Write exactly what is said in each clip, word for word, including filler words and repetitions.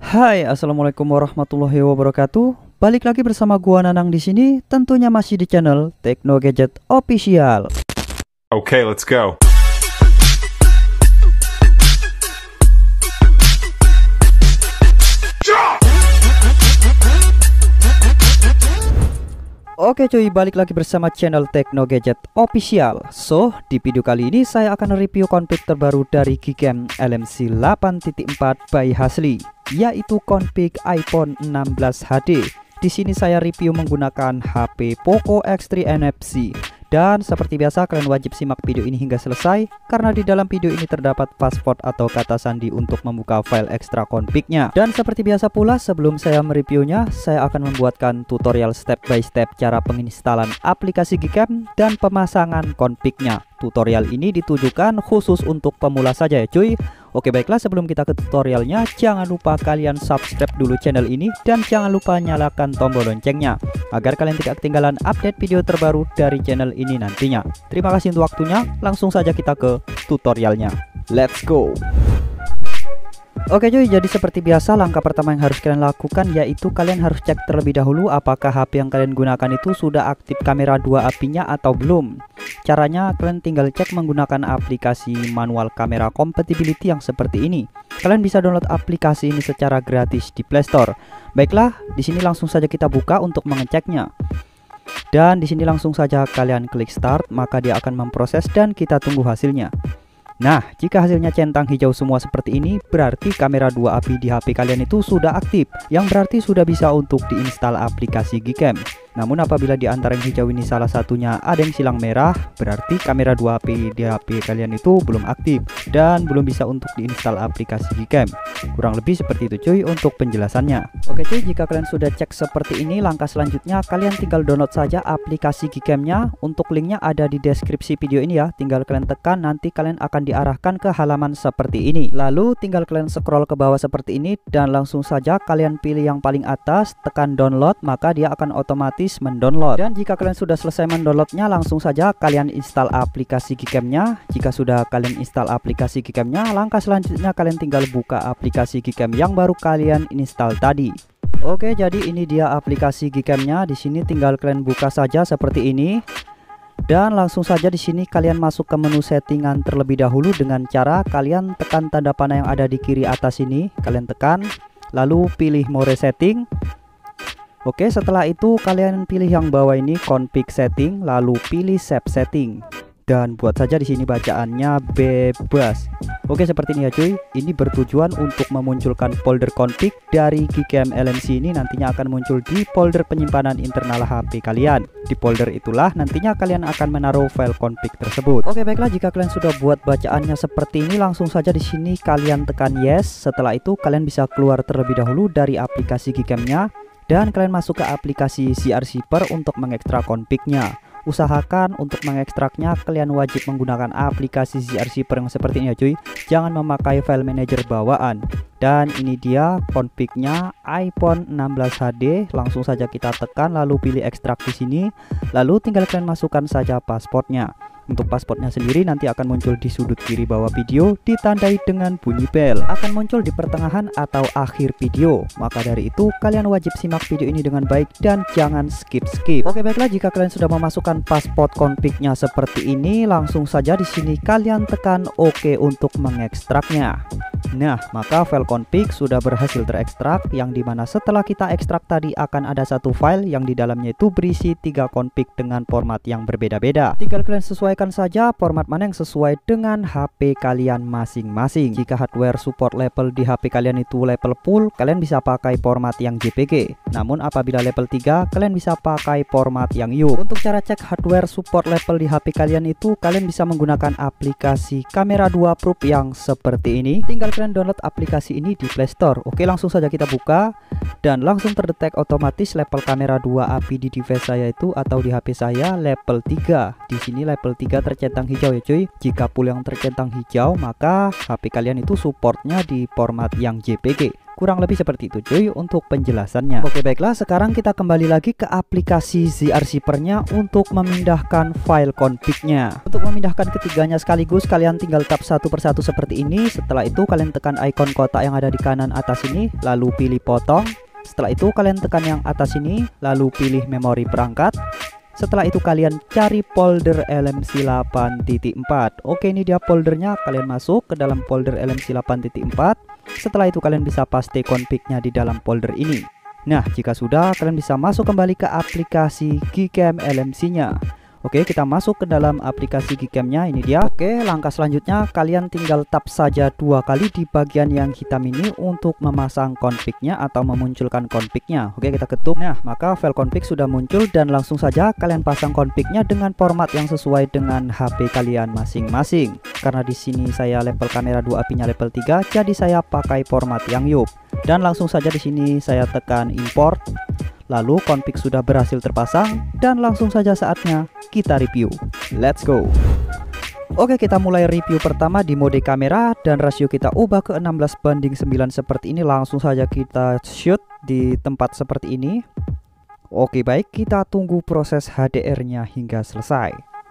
Hai, assalamualaikum warahmatullahi wabarakatuh. Balik lagi bersama gua Nanang di sini, tentunya masih di channel Tekno Gadget Official. Okay, let's go. Oke cuy, balik lagi bersama channel Tekno Gadget Official. So, di video kali ini saya akan review config terbaru dari Gcam L M C delapan titik empat by Hasli, yaitu config iPhone enam belas H D. Di sini saya review menggunakan H P Poco X tiga N F C. Dan seperti biasa kalian wajib simak video ini hingga selesai, karena di dalam video ini terdapat password atau kata sandi untuk membuka file ekstra config-nya. Dan seperti biasa pula, sebelum saya mereviewnya, saya akan membuatkan tutorial step by step cara penginstalan aplikasi Gcam dan pemasangan config-nya. Tutorial ini ditujukan khusus untuk pemula saja ya cuy. Oke baiklah, sebelum kita ke tutorialnya, jangan lupa kalian subscribe dulu channel ini dan jangan lupa nyalakan tombol loncengnya agar kalian tidak ketinggalan update video terbaru dari channel ini nantinya. Terima kasih untuk waktunya, langsung saja kita ke tutorialnya. Let's go. Oke cuy, jadi seperti biasa langkah pertama yang harus kalian lakukan yaitu kalian harus cek terlebih dahulu apakah H P yang kalian gunakan itu sudah aktif kamera dua apinya atau belum. Caranya kalian tinggal cek menggunakan aplikasi manual kamera compatibility yang seperti ini. Kalian bisa download aplikasi ini secara gratis di Play Store. Baiklah, di sini langsung saja kita buka untuk mengeceknya. Dan di sini langsung saja kalian klik start, maka dia akan memproses dan kita tunggu hasilnya. Nah, jika hasilnya centang hijau semua seperti ini, berarti kamera dua api di H P kalian itu sudah aktif, yang berarti sudah bisa untuk diinstal aplikasi Gcam. Namun apabila di antara yang hijau ini salah satunya ada yang silang merah, berarti kamera dua api di H P kalian itu belum aktif dan belum bisa untuk diinstal aplikasi Gcam. Kurang lebih seperti itu cuy untuk penjelasannya. Oke cuy, jika kalian sudah cek seperti ini, langkah selanjutnya kalian tinggal download saja aplikasi Gcam-nya. Untuk linknya ada di deskripsi video ini ya, tinggal kalian tekan, nanti kalian akan diarahkan ke halaman seperti ini. Lalu tinggal kalian scroll ke bawah seperti ini dan langsung saja kalian pilih yang paling atas, tekan download, maka dia akan otomatis mendownload. Dan jika kalian sudah selesai mendownloadnya, langsung saja kalian install aplikasi Gcam-nya. Jika sudah kalian install aplikasi Gcam-nya, langkah selanjutnya kalian tinggal buka aplikasi Gcam yang baru kalian install tadi. Oke, jadi ini dia aplikasi Gcam-nya. Di sini tinggal kalian buka saja seperti ini. Dan langsung saja di sini kalian masuk ke menu settingan terlebih dahulu dengan cara kalian tekan tanda panah yang ada di kiri atas ini. Kalian tekan, lalu pilih more setting. Oke, setelah itu kalian pilih yang bawah ini config setting, lalu pilih save setting. Dan buat saja di sini bacaannya bebas. Oke, seperti ini ya cuy. Ini bertujuan untuk memunculkan folder config dari Gcam L M C ini nantinya akan muncul di folder penyimpanan internal H P kalian. Di folder itulah nantinya kalian akan menaruh file config tersebut. Oke, baiklah, jika kalian sudah buat bacaannya seperti ini, langsung saja di sini kalian tekan yes. Setelah itu kalian bisa keluar terlebih dahulu dari aplikasi Gcam-nya dan kalian masuk ke aplikasi C R Zipper untuk mengekstrak config-nya. Usahakan untuk mengekstraknya kalian wajib menggunakan aplikasi C R Zipper yang seperti ini ya cuy. Jangan memakai file manager bawaan. Dan ini dia config-nya iPhone enam belas H D. Langsung saja kita tekan lalu pilih ekstrak di sini. Lalu tinggal kalian masukkan saja passwordnya. Untuk passwordnya sendiri nanti akan muncul di sudut kiri bawah video, ditandai dengan bunyi bel. Akan muncul di pertengahan atau akhir video. Maka dari itu kalian wajib simak video ini dengan baik dan jangan skip-skip. Oke baiklah, jika kalian sudah memasukkan password config-nya seperti ini, langsung saja di sini kalian tekan OK untuk mengekstraknya. Nah, maka file config sudah berhasil terekstrak, yang dimana setelah kita ekstrak tadi akan ada satu file yang di dalamnya itu berisi tiga config dengan format yang berbeda-beda. Tinggal kalian sesuaikan saja format mana yang sesuai dengan H P kalian masing-masing. Jika hardware support level di H P kalian itu level full, kalian bisa pakai format yang J P G. Namun apabila level tiga, kalian bisa pakai format yang U. Untuk cara cek hardware support level di H P kalian itu, kalian bisa menggunakan aplikasi kamera dua proof yang seperti ini. Tinggal kalian download aplikasi ini di Play Store. Oke, langsung saja kita buka dan langsung terdetek otomatis level kamera dua api di device saya itu atau di H P saya level tiga. Di sini level tiga tercentang hijau ya cuy. Jika full yang tercentang hijau, maka H P kalian itu supportnya di format yang J P G. Kurang lebih seperti itu cuy untuk penjelasannya. Oke baiklah, sekarang kita kembali lagi ke aplikasi ZRzipper-nya untuk memindahkan file config-nya. Untuk memindahkan ketiganya sekaligus, kalian tinggal tap satu persatu seperti ini. Setelah itu kalian tekan icon kotak yang ada di kanan atas ini, lalu pilih potong. Setelah itu kalian tekan yang atas ini, lalu pilih memori perangkat. Setelah itu kalian cari folder L M C delapan titik empat. Oke, ini dia foldernya. Kalian masuk ke dalam folder L M C delapan titik empat. Setelah itu kalian bisa paste config-nya di dalam folder ini. Nah, jika sudah, kalian bisa masuk kembali ke aplikasi Gcam L M C-nya. Oke, kita masuk ke dalam aplikasi Gcam-nya. Ini dia. Oke, langkah selanjutnya kalian tinggal tap saja dua kali di bagian yang hitam ini untuk memasang config-nya atau memunculkan config-nya. Oke, kita ketuk. Nah, maka file config sudah muncul dan langsung saja kalian pasang config-nya dengan format yang sesuai dengan H P kalian masing-masing. Karena di sini saya level kamera dua A P I-nya level tiga, jadi saya pakai format yang Y U P. Dan langsung saja di sini saya tekan import. Lalu config sudah berhasil terpasang dan langsung saja saatnya kita review. Let's go. Oke, kita mulai review pertama di mode kamera dan rasio kita ubah ke enam belas banding sembilan seperti ini. Langsung saja kita shoot di tempat seperti ini. Oke baik, kita tunggu proses H D R-nya hingga selesai.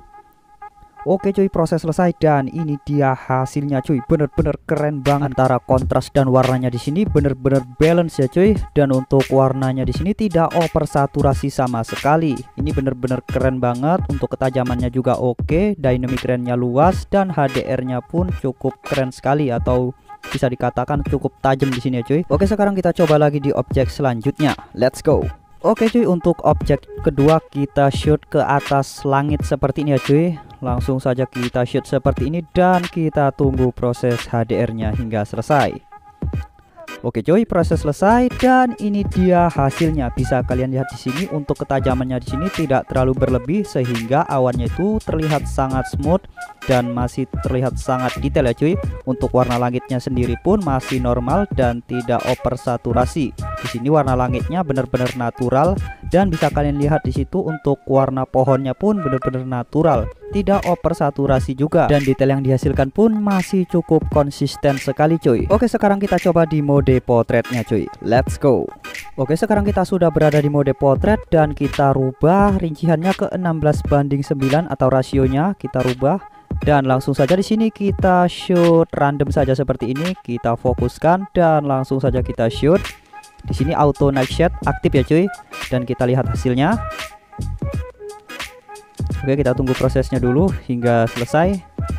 Oke cuy, proses selesai dan ini dia hasilnya cuy. Bener-bener keren banget, antara kontras dan warnanya di sini bener-bener balance ya cuy. Dan untuk warnanya di sini tidak oversaturasi sama sekali. Ini bener-bener keren banget. Untuk ketajamannya juga oke, dynamic range-nya luas dan H D R-nya pun cukup keren sekali atau bisa dikatakan cukup tajam di sini ya cuy. Oke, sekarang kita coba lagi di objek selanjutnya. Let's go. Oke cuy, untuk objek kedua kita shoot ke atas langit seperti ini ya cuy. Langsung saja kita shoot seperti ini dan kita tunggu proses H D R-nya hingga selesai. Oke cuy, proses selesai dan ini dia hasilnya. Bisa kalian lihat di sini untuk ketajamannya di sini tidak terlalu berlebih sehingga awannya itu terlihat sangat smooth dan masih terlihat sangat detail ya cuy. Untuk warna langitnya sendiri pun masih normal dan tidak oversaturasi. Di sini warna langitnya benar-benar natural dan bisa kalian lihat di situ untuk warna pohonnya pun benar-benar natural, tidak oversaturasi juga dan detail yang dihasilkan pun masih cukup konsisten sekali cuy. Oke, sekarang kita coba di mode potretnya cuy. Let's go. Oke, sekarang kita sudah berada di mode potret dan kita rubah rinciannya ke enam belas banding sembilan atau rasionya kita rubah. Dan langsung saja di sini kita shoot random saja seperti ini, kita fokuskan dan langsung saja kita shoot. Di sini auto night shade aktif ya cuy, dan kita lihat hasilnya. Oke, kita tunggu prosesnya dulu hingga selesai.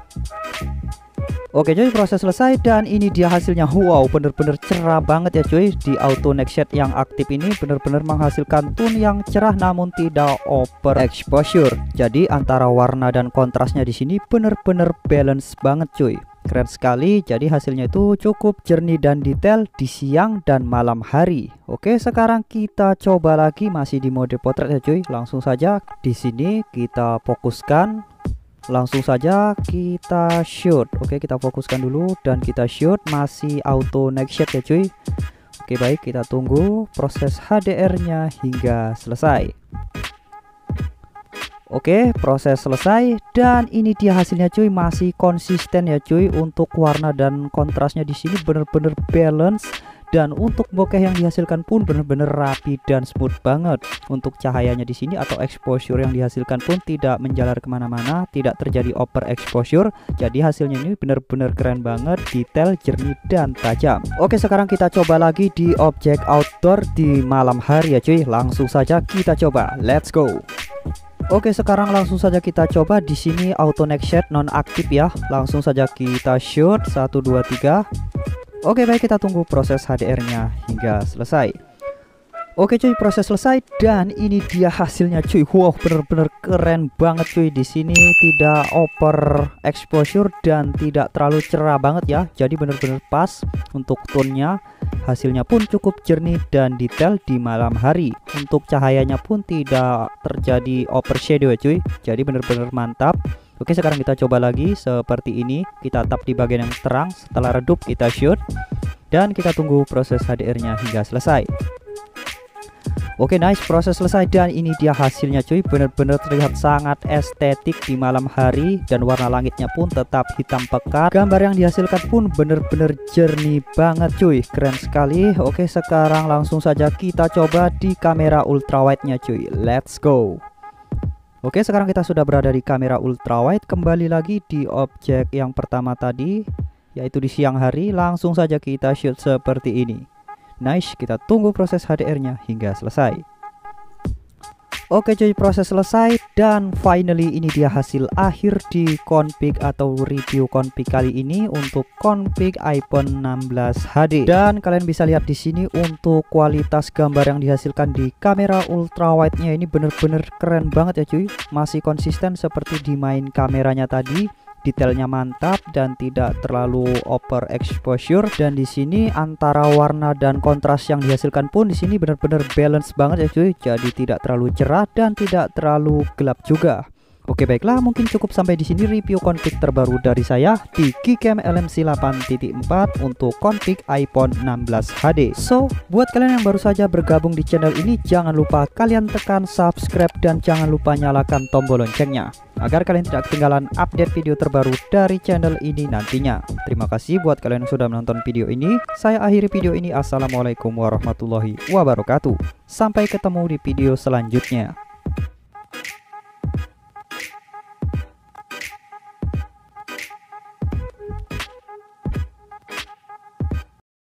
Oke cuy, proses selesai dan ini dia hasilnya. Wow, bener-bener cerah banget ya cuy. Di auto night shade yang aktif ini bener-bener menghasilkan tone yang cerah namun tidak over exposure. Jadi antara warna dan kontrasnya di sini bener-bener balance banget cuy. Keren sekali. Jadi hasilnya itu cukup jernih dan detail di siang dan malam hari. Oke, sekarang kita coba lagi masih di mode potret ya cuy. Langsung saja di sini kita fokuskan. Langsung saja kita shoot. Oke, kita fokuskan dulu dan kita shoot masih auto night shade ya cuy. Oke baik, kita tunggu proses H D R-nya hingga selesai. Oke, proses selesai dan ini dia hasilnya cuy, masih konsisten ya cuy. Untuk warna dan kontrasnya di sini bener-bener balance. Dan untuk bokeh yang dihasilkan pun benar-benar rapi dan smooth banget. Untuk cahayanya di sini atau exposure yang dihasilkan pun tidak menjalar kemana-mana, tidak terjadi over exposure. Jadi hasilnya ini benar-benar keren banget, detail, jernih dan tajam. Oke, sekarang kita coba lagi di objek outdoor di malam hari ya cuy. Langsung saja kita coba. Let's go. Oke, sekarang langsung saja kita coba di sini auto night shade non aktif ya. Langsung saja kita shoot satu dua tiga. Oke baik, kita tunggu proses H D R-nya hingga selesai. Oke cuy, proses selesai dan ini dia hasilnya cuy. Wow, bener-bener keren banget cuy. Di sini tidak over exposure dan tidak terlalu cerah banget ya. Jadi bener-bener pas untuk tone-nya. Hasilnya pun cukup jernih dan detail di malam hari. Untuk cahayanya pun tidak terjadi overshadow ya cuy. Jadi bener-bener mantap. Oke, sekarang kita coba lagi seperti ini. Kita tap di bagian yang terang, setelah redup kita shoot dan kita tunggu proses H D R-nya hingga selesai. Oke, nice, proses selesai dan ini dia hasilnya cuy. Bener-bener terlihat sangat estetik di malam hari dan warna langitnya pun tetap hitam pekat. Gambar yang dihasilkan pun bener-bener jernih banget cuy, keren sekali. Oke, sekarang langsung saja kita coba di kamera ultrawide-nya cuy. Let's go. Oke, sekarang kita sudah berada di kamera ultrawide. Kembali lagi di objek yang pertama tadi, yaitu di siang hari. Langsung saja kita shoot seperti ini. Nice, kita tunggu proses H D R-nya hingga selesai. Oke cuy, proses selesai dan finally ini dia hasil akhir di config atau review config kali ini untuk config iPhone enam belas H D. Dan kalian bisa lihat di sini untuk kualitas gambar yang dihasilkan di kamera ultrawide-nya ini bener-bener keren banget ya cuy. Masih konsisten seperti di main kameranya tadi. Detailnya mantap dan tidak terlalu over exposure, dan di sini antara warna dan kontras yang dihasilkan pun di sini benar-benar balance banget ya cuy. Jadi tidak terlalu cerah dan tidak terlalu gelap juga. Oke baiklah, mungkin cukup sampai di sini review config terbaru dari saya di Gcam L M C delapan titik empat untuk config iPhone enam belas H D. So, buat kalian yang baru saja bergabung di channel ini, jangan lupa kalian tekan subscribe dan jangan lupa nyalakan tombol loncengnya agar kalian tidak ketinggalan update video terbaru dari channel ini nantinya. Terima kasih buat kalian yang sudah menonton video ini. Saya akhiri video ini. Assalamualaikum warahmatullahi wabarakatuh. Sampai ketemu di video selanjutnya.